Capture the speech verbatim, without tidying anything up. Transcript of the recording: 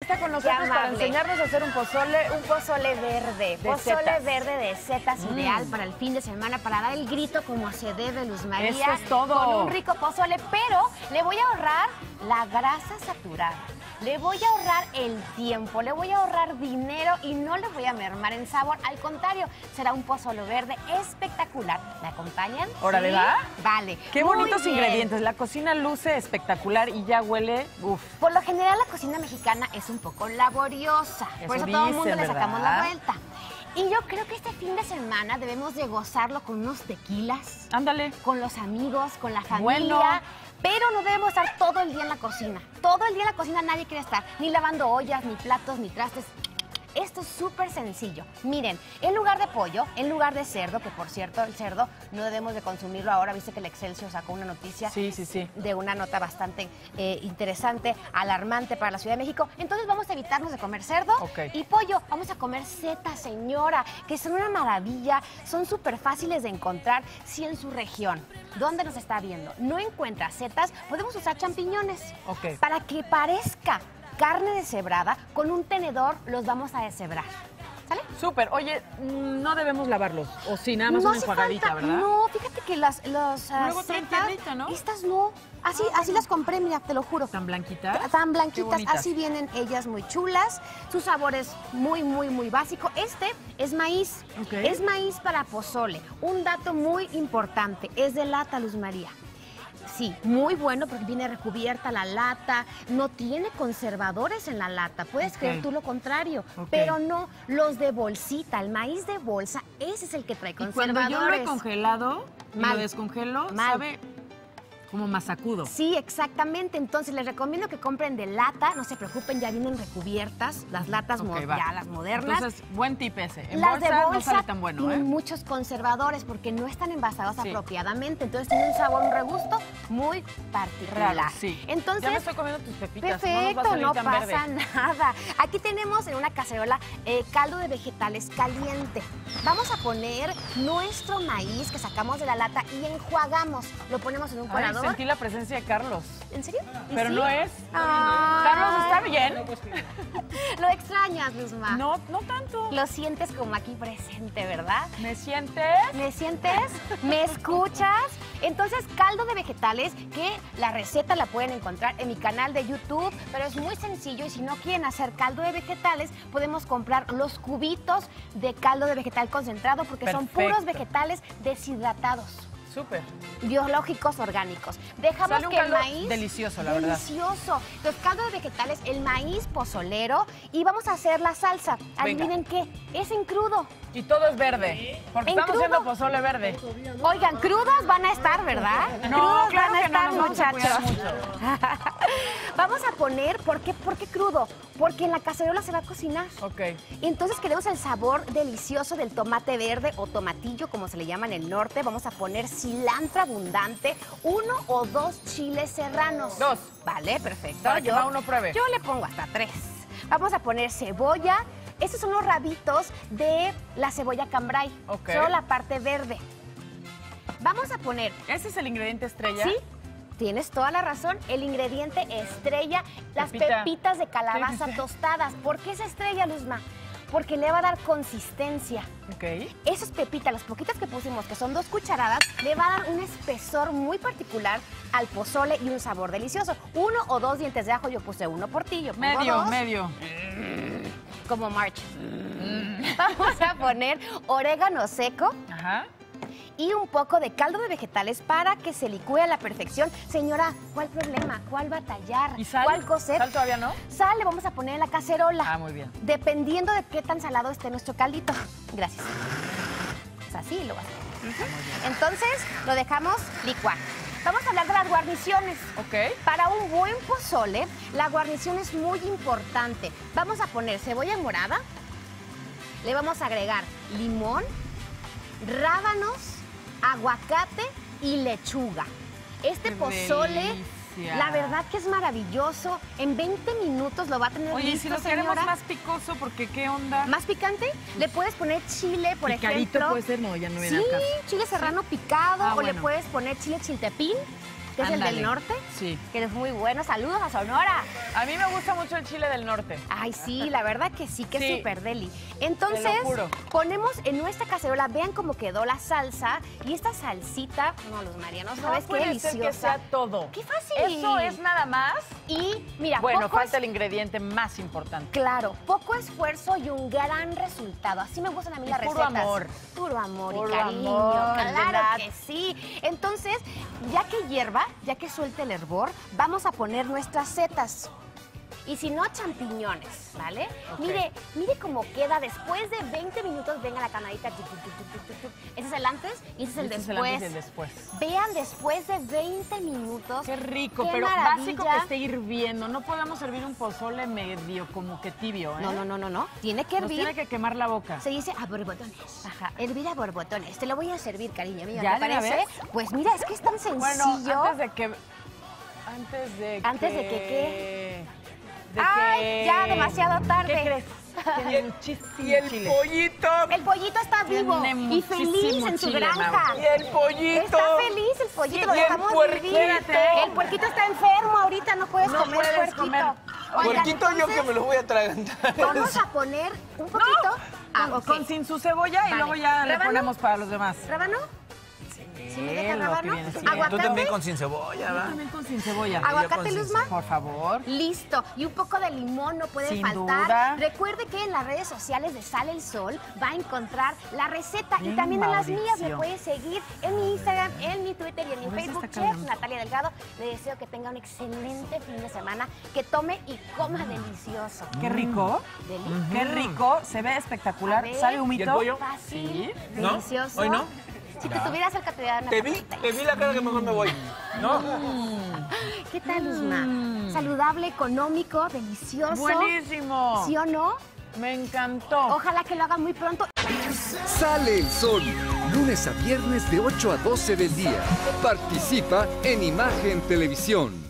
está con nosotros para enseñarnos a hacer un pozole. Un pozole verde. De pozole setas. verde de setas, Mm. ideal para el fin de semana, para dar el grito como se debe, Luz María. Eso es todo. Con un rico pozole, pero le voy a ahorrar la grasa saturada. Le voy a ahorrar el tiempo, le voy a ahorrar dinero y no le voy a mermar en sabor. Al contrario, será un pozole verde espectacular. ¿Me acompañan? Órale, ¿Sí? ¿va? Vale. Qué Muy bonitos bien. ingredientes. La cocina luce espectacular y ya huele, uf. Por lo general, la cocina mexicana es un poco laboriosa. Por Eso eso todo el mundo dicen, le sacamos la ¿verdad? vuelta. Y yo creo que este fin de semana debemos de gozarlo con unos tequilas, Ándale. con los amigos, con la familia. Bueno. Pero no debemos estar todo el día en la cocina. Todo el día en la cocina nadie quiere estar, ni lavando ollas, ni platos, ni trastes. Esto es súper sencillo. Miren, en lugar de pollo, en lugar de cerdo, que por cierto, el cerdo no debemos de consumirlo ahora. Viste que el Excelsior sacó una noticia Sí, sí, sí. de una nota bastante eh, interesante, alarmante para la Ciudad de México. Entonces vamos a evitarnos de comer cerdo Ok. y pollo. Vamos a comer setas, señora, que son una maravilla. Son súper fáciles de encontrar si en su región, donde nos está viendo, no encuentra setas, podemos usar champiñones. Ok. Para que parezca carne deshebrada, con un tenedor los vamos a deshebrar. ¿Sale? Súper. Oye, no debemos lavarlos. O sí, nada más No una hace enjuagadita, falta. ¿verdad? No, fíjate que las los, ah, Luego traen setas, tierrita, ¿no? estas no. Así, Ah, así las compré, mira, te lo juro. ¿Tan blanquitas? Tan Qué blanquitas, bonitas. así vienen ellas muy chulas. Su sabor es muy, muy, muy básico. Este es maíz. Ok. Es maíz para pozole. Un dato muy importante, es de lata, Luz María. Sí, muy bueno porque viene recubierta la lata, no tiene conservadores en la lata, puedes Ok. creer tú lo contrario, Ok. pero no los de bolsita, el maíz de bolsa, ese es el que trae Y cuando conservadores. yo lo he congelado y Mal. lo descongelo, Mal. sabe como masacudo. Sí, exactamente. Entonces les recomiendo que compren de lata. No se preocupen, ya vienen recubiertas las latas, Ok, mo- va. ya las modernas. Entonces, buen tip ese. En las bolsa, de bolsa no sale tan bueno, tienen ¿eh? muchos conservadores porque no están envasados Sí. apropiadamente. Entonces tienen un sabor, un regusto muy particular. Raro, sí. Entonces, Ya me estoy comiendo tus pepitas. perfecto, no, no, nos va a salir tan pasa verde. nada. Aquí tenemos en una cacerola eh, caldo de vegetales caliente. Vamos a poner nuestro maíz que sacamos de la lata y enjuagamos. Lo ponemos en un Ay, colador. sentí la presencia de Carlos. ¿En serio? ¿Y Pero sí? no es. Ay. Carlos, ¿está bien? Lo extrañas, Luzma. No, no tanto. Lo sientes como aquí presente, ¿verdad? ¿Me sientes? ¿Me sientes? ¿Me escuchas? Entonces, caldo de vegetales, que la receta la pueden encontrar en mi canal de YouTube, pero es muy sencillo y si no quieren hacer caldo de vegetales, podemos comprar los cubitos de caldo de vegetal concentrado porque son Perfecto. puros vegetales deshidratados. Súper. Biológicos orgánicos. Dejamos Sale un que el caldo maíz... delicioso, la verdad. Delicioso. Entonces, caldo de vegetales, el maíz pozolero y vamos a hacer la salsa. Venga. Adivinen qué, es en crudo. Y todo es verde. Porque ¿En estamos crudo? haciendo pozole verde. Oigan, crudos van a estar, ¿verdad? No, crudos claro van a que no, estar, nos vamos a cuidar muchachos. Vamos a poner, ¿por qué, ¿por qué crudo? Porque en la cacerola se va a cocinar. Ok. Y entonces queremos el sabor delicioso del tomate verde o tomatillo, como se le llama en el norte. Vamos a poner cilantro abundante, uno o dos chiles serranos. Dos. Vale, perfecto. Para que cada uno pruebe. Yo le pongo hasta tres. Vamos a poner cebolla. Estos son los rabitos de la cebolla cambray. Ok. Solo la parte verde. Vamos a poner, ¿Ese es el ingrediente estrella? sí, tienes toda la razón, el ingrediente estrella, las Pepita. pepitas de calabaza Sí, sí, sí. tostadas. ¿Por qué es estrella, Luzma? Porque le va a dar consistencia. Ok. Esas pepitas, las poquitas que pusimos, que son dos cucharadas, le va a dar un espesor muy particular al pozole y un sabor delicioso. Uno o dos dientes de ajo, yo puse uno por ti, yo pongo Medio, dos, medio. como March. Vamos a poner orégano seco Ajá. y un poco de caldo de vegetales para que se licúe a la perfección. Señora, ¿cuál problema? ¿Cuál batallar? ¿Y sal? ¿Cuál cocer? ¿Sal todavía no? Sal le vamos a poner en la cacerola. Ah, muy bien. Dependiendo de qué tan salado esté nuestro caldito. Gracias. Pues así lo va a hacer. Entonces, lo dejamos licuar. Vamos a hablar de las guarniciones. Ok. Para un buen pozole, la guarnición es muy importante. Vamos a poner cebolla morada, le vamos a agregar limón, rábanos, aguacate y lechuga. Este ¡Qué pozole, delicia! la verdad que es maravilloso. En veinte minutos lo va a tener Oye, y listo, si lo queremos señora. más picoso, porque ¿qué onda? ¿Más picante? Le puedes poner chile, por Picadito ejemplo. puede ser, no, ya no viene Sí, al caso. chile serrano picado, Ah, o le bueno. puedes poner chile chiltepín. que es Ándale. el del norte. Sí. Que es muy bueno. Saludos a Sonora. A mí me gusta mucho el chile del norte. Ay, sí, la verdad que sí, que Sí. es súper deli. Entonces, Te lo juro. ponemos en nuestra cacerola, vean cómo quedó la salsa. Y esta salsita, no, Luz María, no sabes qué puede deliciosa. ser que sea todo. ¡Qué fácil! Eso es nada más. Y mira, Bueno, poco falta es- el ingrediente más importante. Claro, poco esfuerzo y un gran resultado. Así me gustan a mí Y las puro recetas. amor. Puro amor Puro y cariño. amor, claro ¿verdad? que sí. Entonces, ya que hierva, ya que suelte el hervor, vamos a poner nuestras setas. Y si no, champiñones, ¿vale? Ok. Mire, mire cómo queda después de veinte minutos. Venga la canadita. Tuc, tuc, tuc, tuc, tuc, tuc. Ese es el antes y ese es el Este es el después. antes y el después. Vean, después de veinte minutos. Qué rico, qué pero maravilla. básico que esté hirviendo. No podamos servir un pozole medio como que tibio, ¿eh? No, no, no, no, no. Tiene que Nos hervir. tiene que quemar la boca. Se dice a borbotones. Ajá. Hervir a borbotones. Te lo voy a servir, cariño mío. ¿Ya ¿Te de una parece? vez? Pues mira, es que es tan sencillo. Bueno, antes de que... Antes de Antes que... de que, ¿qué? De Ay, que... ya demasiado tarde. ¿Qué crees? Tiene muchísimo Y el chile. pollito. El pollito está vivo Tiene y feliz muchísimo en su chile, granja. Mau. Y el pollito. Está feliz el pollito, Sí, lo y el dejamos puerquito. vivir. El puerquito está enfermo ahorita, no puedes No comer puedes puerquito. comer. Oigan, Puerquito yo entonces, que me los voy a atragantar. Vamos a poner un poquito. Ah, Con, ok. con sin su cebolla y Vale. luego ya le ¿Rábano? ponemos para los demás. ¿Rábano? ¿Sí me deja lo que rábano? viene siendo. Tú ¿Aguacate? también con sin cebolla, Yo ¿va? también con sin cebolla. ¿Aguacate, sin Luzma? Por favor. Listo. Y un poco de limón no puede Sin faltar. duda. Recuerde que en las redes sociales de Sale el Sol va a encontrar la receta. Bien, y también en las mías me Mauricio. puede seguir en mi Instagram, en mi Twitter y en mi Por eso Facebook, está Chef calentando. Natalia Delgado. Le deseo que tenga un excelente fin de semana, que tome y coma delicioso. Qué rico. Deli. Qué rico. Se ve espectacular. A ver. ¿Sabe humito? ¿Y el pollo? Fácil, Sí. ¿No? delicioso. ¿Hoy no? Si te tuvieras cerca te daría una Te vi, patita. te vi la cara que mejor me voy. ¿No? ¿Qué tal, Luzma? Saludable, económico, delicioso. Buenísimo. ¿Sí o no? Me encantó. Ojalá que lo hagan muy pronto. Sale el sol, lunes a viernes de ocho a doce del día. Participa en Imagen Televisión.